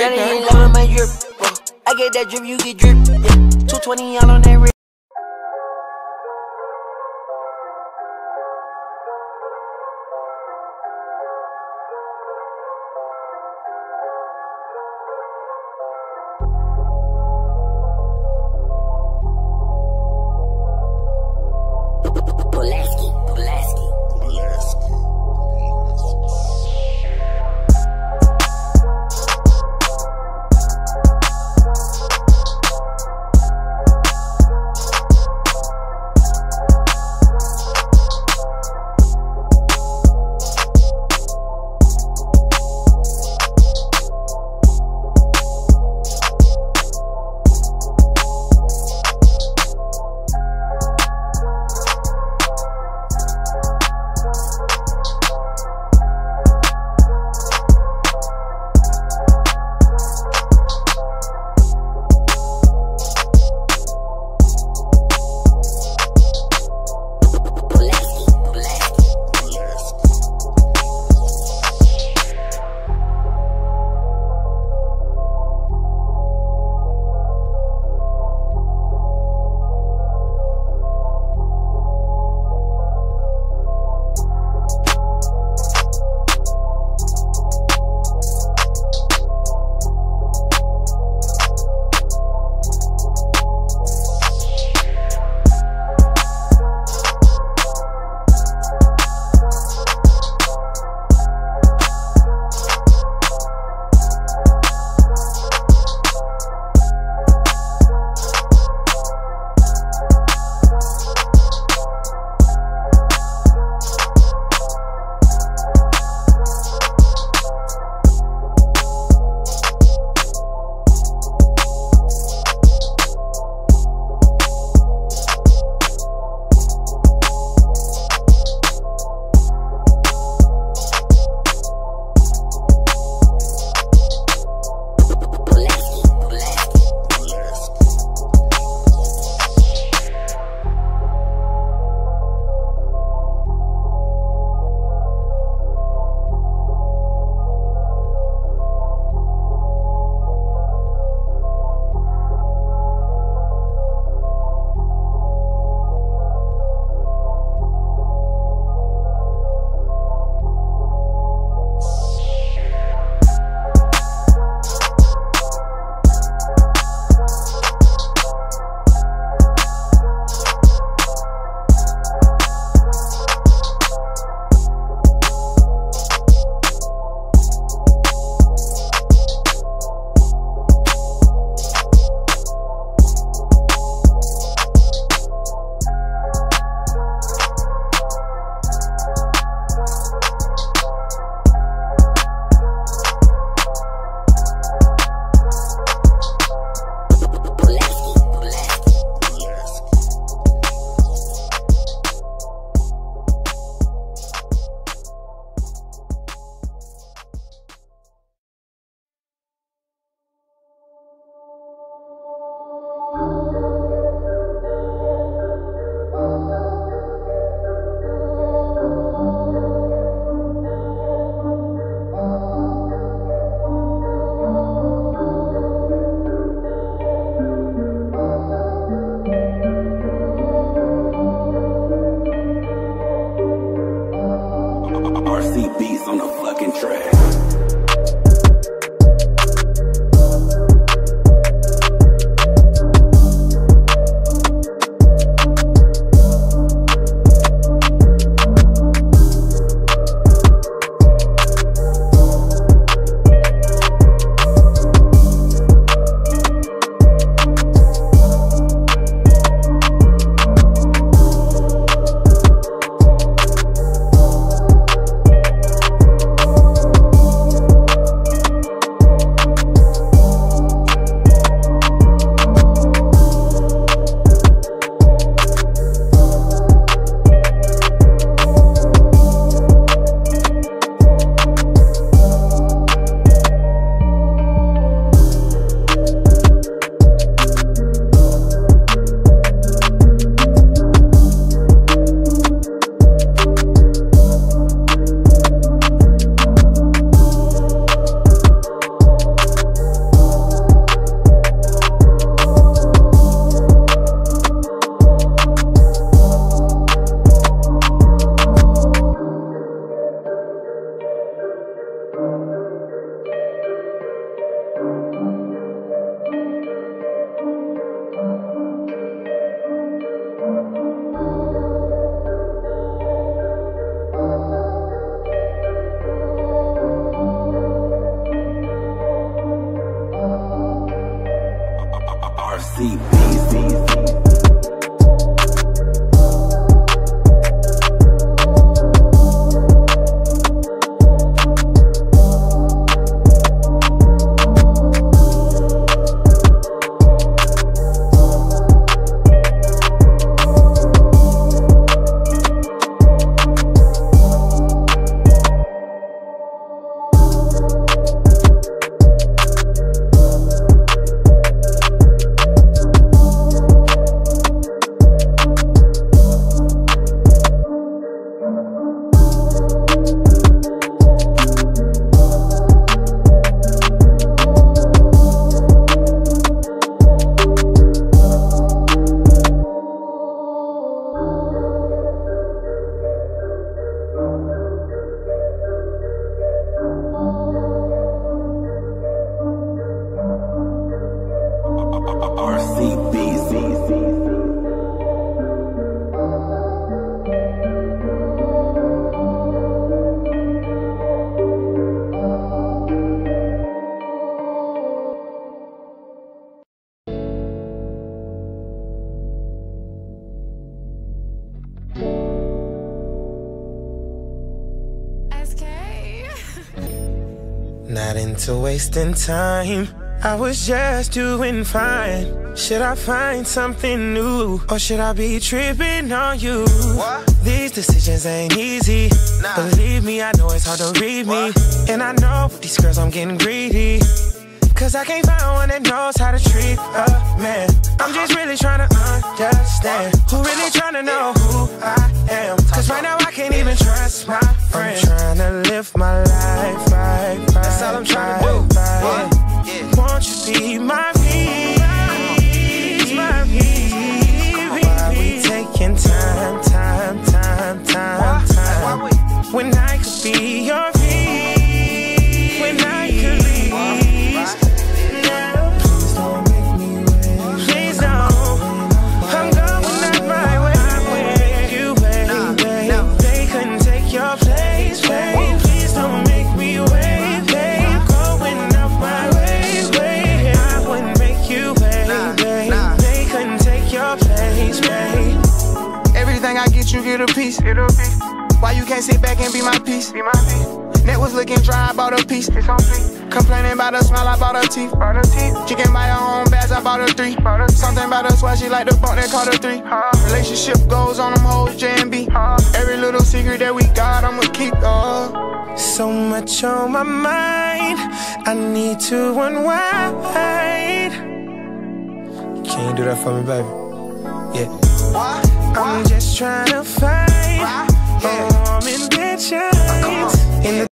Johnny ain't loving my drip. I get that drip, you get drip. Yeah. 220 out on that rip. Not into wasting time, I was just doing fine. Should I find something new, or should I be tripping on you? What? These decisions ain't easy, nah. Believe me, I know it's hard to read me. And I know with these girls I'm getting greedy, cause I can't find one that knows how to treat a man. I'm just really trying to understand, who really trying to know who I am. Cause right now I can't even trust my friends. I'm trying to live my life right. That's all I'm trying to do. Yeah. Won't you be my peace? My peace. Why we taking time? When I could be your peace. When I could be. Please don't make me wait. Please don't. I'm going out my way. You wait. They couldn't take your place, babe. Please don't make me wait, babe. Going out my way, babe. I wouldn't make you wait, babe. They couldn't take your place, babe. Everything I get, you get a piece. Why you can't sit back and be my piece? Net was looking dry, I bought a piece. Complaining about her smile, I bought her teeth. She can buy her own bags, I bought her 3. Something about her swag, she like the bump, that called her 3. Relationship goes on them hoes, J&B. Every little secret that we got, I'ma keep. So much on my mind, I need to unwind. Can you do that for me, baby? Yeah. I'm just trying to find warm intentions in the